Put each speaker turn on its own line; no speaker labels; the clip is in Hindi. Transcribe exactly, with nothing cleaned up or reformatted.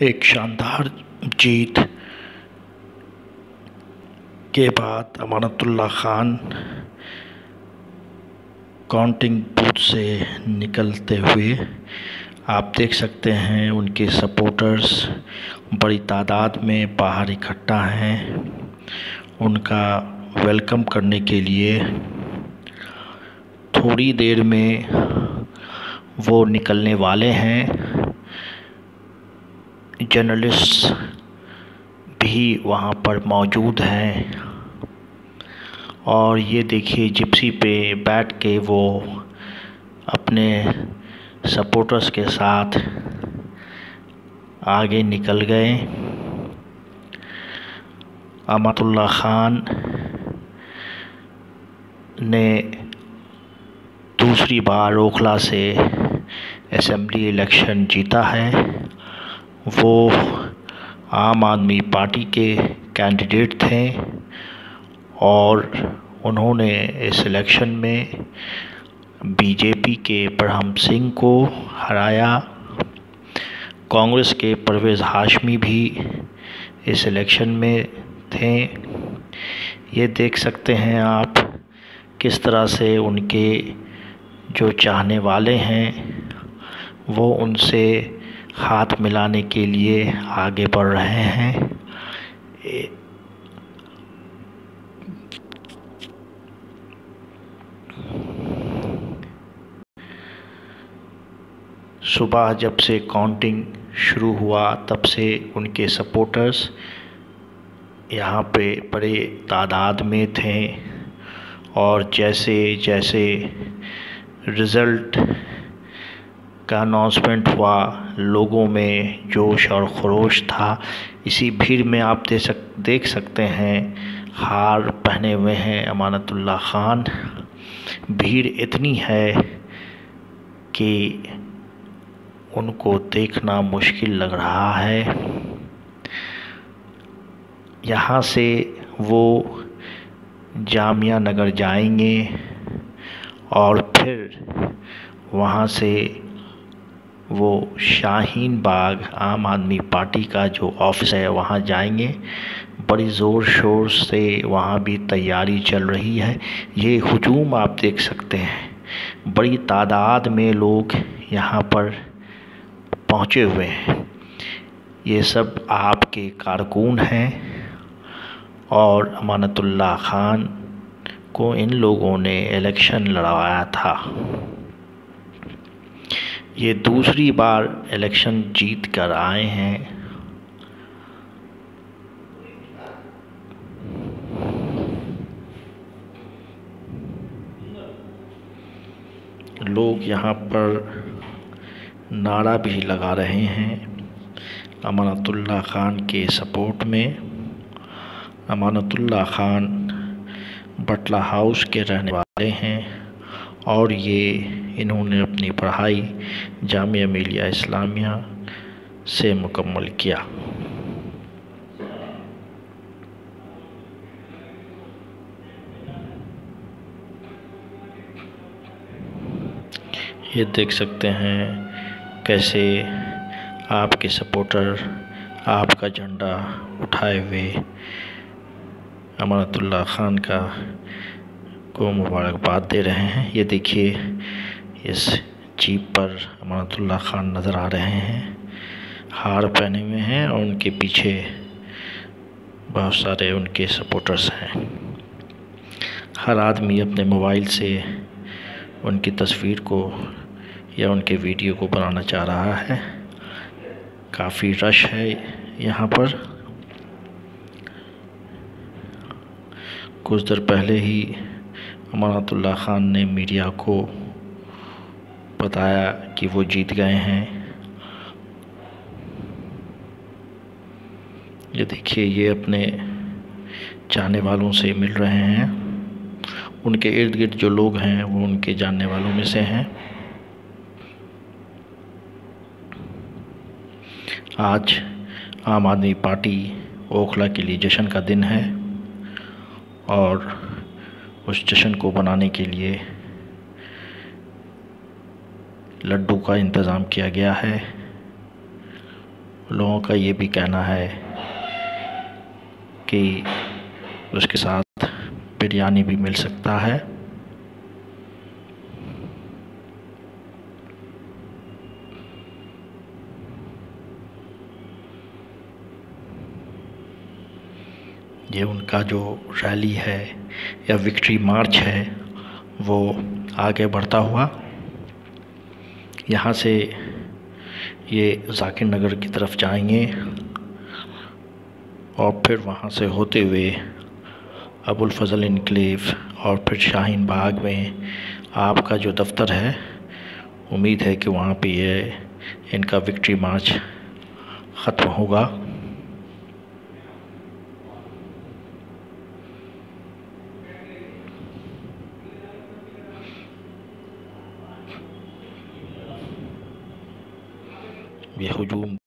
एक शानदार जीत के बाद अमानतुल्लाह खान काउंटिंग बूथ से निकलते हुए आप देख सकते हैं उनके सपोर्टर्स बड़ी तादाद में बाहर इकट्ठा हैं उनका वेलकम करने के लिए। थोड़ी देर में वो निकलने वाले हैं। जर्नलिस्ट भी वहाँ पर मौजूद हैं और ये देखिए जिप्सी पे बैठ के वो अपने सपोर्टर्स के साथ आगे निकल गए। अमानतुल्लाह खान ने दूसरी बार ओखला से असेंबली इलेक्शन जीता है। वो आम आदमी पार्टी के कैंडिडेट थे और उन्होंने इस इलेक्शन में बीजेपी के परम सिंह को हराया। कांग्रेस के परवेज़ हाशमी भी इस इलेक्शन में थे। ये देख सकते हैं आप किस तरह से उनके जो चाहने वाले हैं वो उनसे हाथ मिलाने के लिए आगे बढ़ रहे हैं। सुबह जब से काउंटिंग शुरू हुआ तब से उनके सपोर्टर्स यहाँ पे बड़े तादाद में थे और जैसे जैसे रिज़ल्ट का अनाउंसमेंट हुआ लोगों में जोश और खरोश था। इसी भीड़ में आप दे सक देख सकते हैं हार पहने हुए हैं अमानतुल्लाह खान। भीड़ इतनी है कि उनको देखना मुश्किल लग रहा है। यहाँ से वो जामिया नगर जाएंगे और फिर वहाँ से वो शाहीन बाग आम आदमी पार्टी का जो ऑफिस है वहाँ जाएंगे। बड़ी ज़ोर शोर से वहाँ भी तैयारी चल रही है। ये हुजूम आप देख सकते हैं बड़ी तादाद में लोग यहाँ पर पहुँचे हुए हैं। ये सब आपके कारकुन हैं और अमानतुल्लाह खान को इन लोगों ने इलेक्शन लड़वाया था। ये दूसरी बार इलेक्शन जीत कर आए हैं। लोग यहाँ पर नारा भी लगा रहे हैं अमानतुल्लाह खान के सपोर्ट में। अमानतुल्लाह खान बटला हाउस के रहने वाले हैं और ये इन्होंने अपनी पढ़ाई जामिया मिलिया इस्लामिया से मुकम्मल किया। ये देख सकते हैं कैसे आपके सपोर्टर आपका झंडा उठाए हुए अमानतुल्लाह खान का को मुबारकबाद दे रहे हैं। ये देखिए इस जीप पर अमानतुल्लाह खान नज़र आ रहे हैं, हार पहने हुए हैं और उनके पीछे बहुत सारे उनके सपोर्टर्स हैं। हर आदमी अपने मोबाइल से उनकी तस्वीर को या उनके वीडियो को बनाना चाह रहा है। काफ़ी रश है यहाँ पर। कुछ देर पहले ही अमानतुल्लाह खान ने मीडिया को बताया कि वो जीत गए हैं। ये देखिए ये अपने चाहने वालों से मिल रहे हैं। उनके इर्द गिर्द जो लोग हैं वो उनके जानने वालों में से हैं। आज आम आदमी पार्टी ओखला के लिए जश्न का दिन है और उस जश्न को बनाने के लिए लड्डू का इंतज़ाम किया गया है। लोगों का ये भी कहना है कि उसके साथ बिरयानी भी मिल सकता है। ये उनका जो रैली है या विक्ट्री मार्च है वो आगे बढ़ता हुआ यहाँ से ये जाकिर नगर की तरफ जाएंगे और फिर वहाँ से होते हुए अबुल फज़ल इनक्लेव और फिर शाहीन बाग में आपका जो दफ्तर है, उम्मीद है कि वहाँ पे ये इनका विक्ट्री मार्च ख़त्म होगा। ये हुजूम